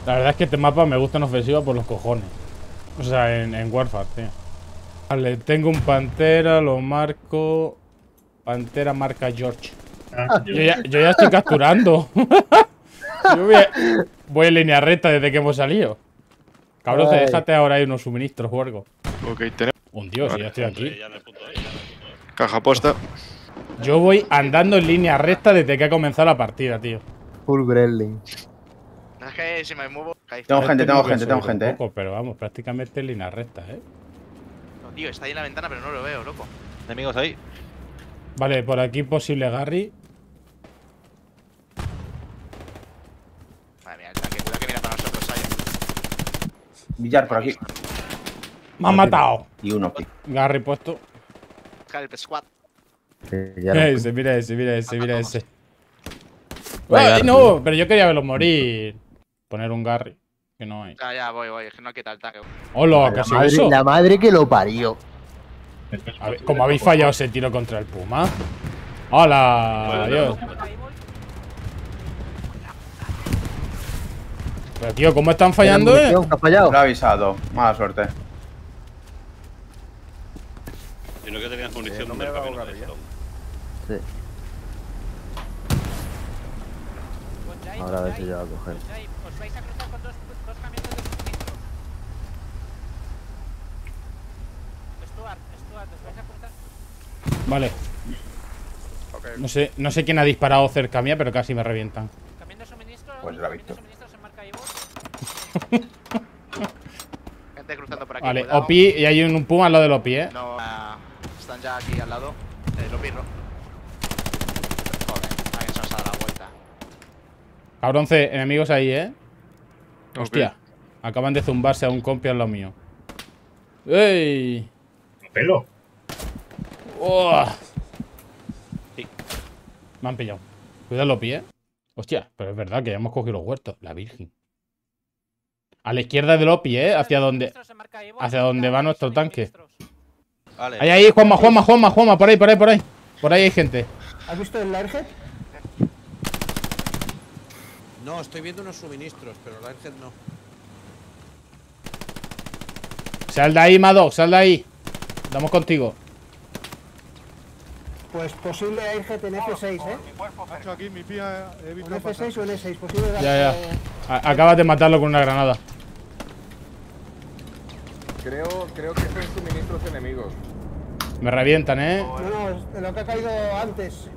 La verdad es que este mapa me gusta en ofensiva por los cojones. O sea, en Warfare, tío. Vale, tengo un Pantera, lo marco. Pantera marca George. Yo ya estoy capturando. Yo voy en línea recta desde que hemos salido. Cabrón, déjate ahora ahí unos suministros o algo. Ok, tenemos. Un dios, si ya estoy aquí. Caja puesta. Yo voy andando en línea recta desde que ha comenzado la partida, tío. Full Gremlin. Es que si me muevo. Tengo gente, Esto tengo me gente, poco, pero vamos, prácticamente en línea recta, No, tío, está ahí en la ventana, pero no lo veo, loco. Enemigos ahí. Vale, por aquí posible Garry. Madre mía, el tanque, cuidado que mira para nosotros, ahí. Villar por aquí. Me han matado. Y uno aquí. Garry puesto. Help squad. Mira ese, mira ese, mira ese, mira ese. Vale, ¡Ay, no! Pero yo quería verlos morir. Poner un Garry. Que no hay. Ya, voy. Es que no quita el tanque. ¡Hola! ¿Qué ha sido eso? La madre que lo parió. ¿Cómo habéis fallado ese tiro contra el Puma? ¡Hola! Adiós. Pero tío, ¿cómo están fallando, ¿Qué ha fallado? Lo ha avisado. Mala suerte. Y no que tenías munición del camino. Sí. Ahora a ver si yo a coger. Os vais a cruzar con dos camiones de suministro. Stuart, os vais a cruzar. Vale. No sé quién ha disparado cerca mía, pero casi me revientan. Camión de suministro. Pues lo ha visto. Camión de suministro se marca Ivo. Gente cruzando por aquí. Vale, cuidado. Opi, y hay un Puma al lado del Opi, No, están ya aquí al lado. Lo pirro. Joder, alguien se nos ha dado la vuelta. Cabronce, enemigos ahí, Ok. Hostia. Acaban de zumbarse a un compi al lado mío. ¡Ey! Pelo. ¡Oh! Sí. Me han pillado. Cuidado, Lopi, Hostia, pero es verdad que ya hemos cogido los huertos. La virgen. A la izquierda del Lopi, hacia donde va nuestro tanque. Vale. Ahí, Juanma, por ahí. Por ahí hay gente. ¿Has visto el Airhead? No, estoy viendo unos suministros, pero la Airhead no. Sal de ahí, Mado, sal de ahí. Estamos contigo. Pues posible Airhead en F6, Hacho, aquí mi pía he visto En pasar. F6 o en E6, posible. Ya. Acabas de matarlo con una granada. Creo que son suministros enemigos. Me revientan, No, es de lo que ha caído antes.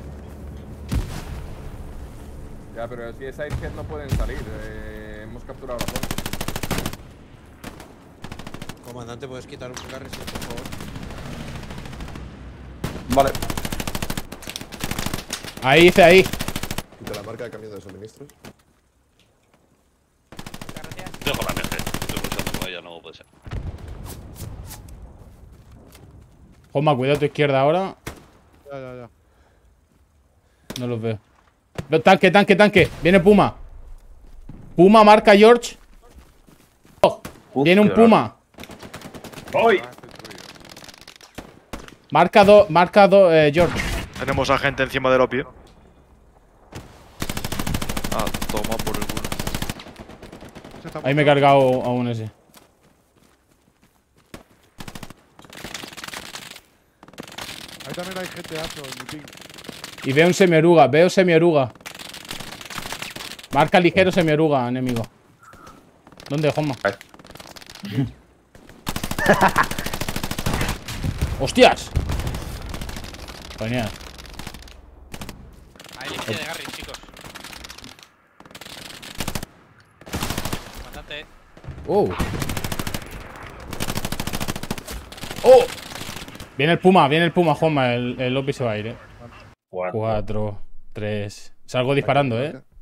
Ya, pero si es Airhead no pueden salir. Hemos capturado la zona. Comandante, ¿puedes quitar un carry, por favor? Vale. Ahí, dice ahí. ¿Quita la marca de camión de suministros? Dejo la MG. Estoy luchando con ella, no puede ser. Juanma, cuidado a tu izquierda ahora. Ya. No los veo. No, tanque. Viene Puma. Puma marca George. Viene un Puma. ¡Voy! Marca dos, George. Tenemos a gente encima del Opi. Ah, toma por el culo. Ahí me he cargado a un ese. Ahí también hay gente, Hacho, en mi ping. Y veo un semioruga. Marca ligero semioruga, enemigo. ¿Dónde, Juanma? ¡Hostias! Genial. Ahí, limpia de Garry, chicos. Comandante. ¡Oh! Viene el Puma, Juanma. El Lopi se va a ir, 4, 3. Salgo disparando,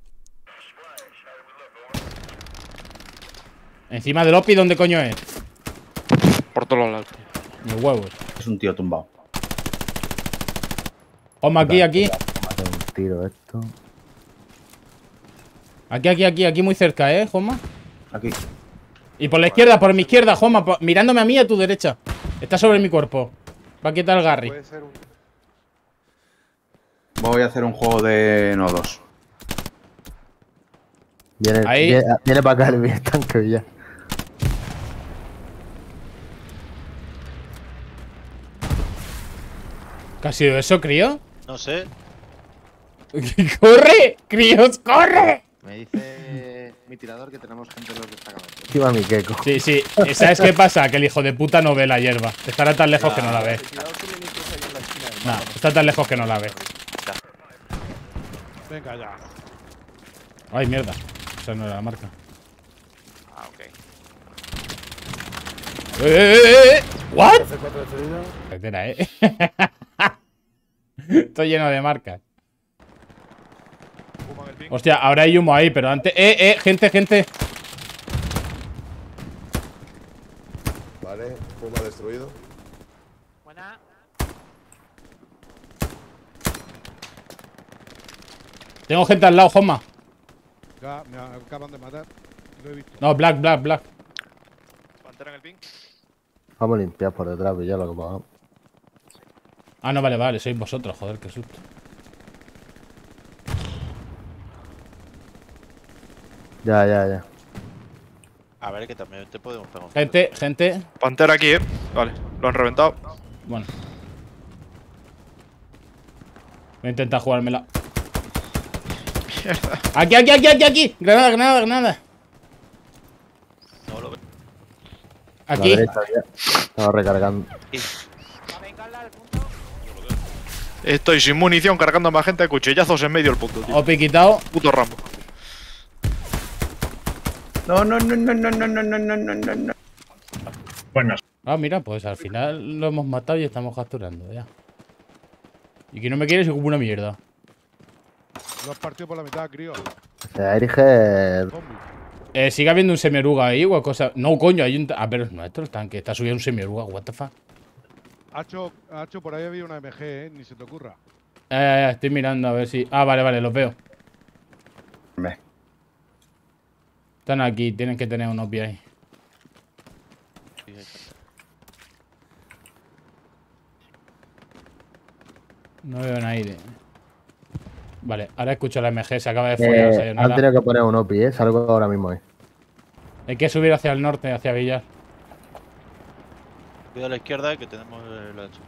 Encima del Lopi, ¿dónde coño es? Por todos lados. Mis huevos. Es un tío tumbado. Juanma, aquí. Un tiro esto. Aquí, muy cerca, Juanma. Aquí. Y por la izquierda, por mi izquierda, Juanma. Mirándome a mí y a tu derecha. Está sobre mi cuerpo. Va a quitar el Garry. Puede ser un. Voy a hacer un juego de nodos. Ahí. Viene para acá el tanque ya. ¿Qué ha sido eso, crío? No sé. ¡Corre! ¡Críos, corre! Me dice mi tirador que tenemos gente en los destacamentos. Encima mi queco. Sí, sí. ¿Sabes qué pasa? Que el hijo de puta no ve la hierba. Estará tan lejos que no la ve. Tirados suministros ahí en la esquina del No, mapa. está tan lejos que no la ve. Venga ya. Ay, mierda. Esa no era la marca. Ah, ok. ¿What? Espera, Estoy lleno de marcas. Hostia, ahora hay humo ahí, pero antes. Gente. Vale, Puma destruido. Buena. Tengo gente al lado, Joma. Ya, me acaban de matar. Lo he visto. No, Black. Pantera en el ping. Vamos a limpiar por detrás, ya lo que pagamos. Ah, no, vale, sois vosotros, joder, qué susto. Ya. A ver, que también te podemos pegar. Gente. Pantera aquí, Vale, lo han reventado. Bueno. Voy a intentar jugármela. Aquí. Granada. No lo veo. Aquí. La derecha ya. Estaba recargando. Va a vengarla al punto. Estoy sin munición, cargando a más gente a cuchillazos en medio del punto, tío. Os he quitado. Puto Rambo. No. Bueno, Ah, mira, pues al final lo hemos matado y estamos capturando ya. Y que no me quieres y como una mierda. Lo has partido por la mitad, crío. Se dirige. Sigue habiendo un semioruga ahí o cosa. No, coño, hay un. Ah, pero es nuestro el tanque. Está subiendo un semioruga, what the fuck. Hacho, por ahí había una MG, ni se te ocurra. Estoy mirando a ver si. Ah, vale, los veo. Están aquí, tienen que tener un OP ahí. No veo nadie. Vale, ahora escucho la MG, se acaba de follar. Han tenido que poner un OPI, salgo ahora mismo ahí. Hay que subir hacia el norte, hacia Villar. Cuidado a la izquierda que tenemos el hacha.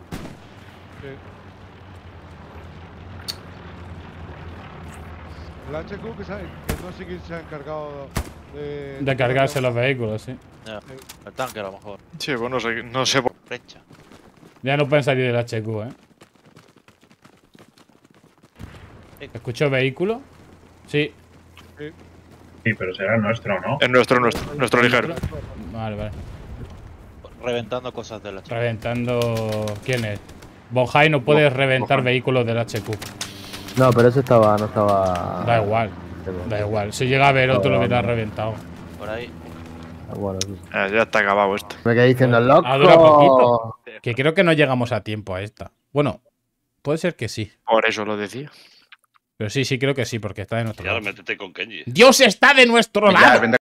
El HQ que no sé quién se ha encargado de cargarse los vehículos, sí. Ya, el tanque a lo mejor. Sí, pues no sé por Brecha. Ya no pueden salir del HQ, ¿Escucho vehículo? Sí. sí, pero será nuestro, ¿no? Es nuestro ligero. Vale. Reventando cosas del hacha. Reventando. ¿Quién es? Bonhai no puede reventar vehículos del HQ. No, pero ese no estaba. Da igual. Si llega a ver otro, lo hubiera reventado. Por ahí. Bueno, sí. Ya está acabado esto. Me quedé diciendo el loco. Dura poquito. Que creo que no llegamos a tiempo a esta. Bueno, puede ser que sí. Por eso lo decía. Pero sí, creo que sí, porque está de nuestro Ya lado. métete con Kenji. ¡Dios está de nuestro lado!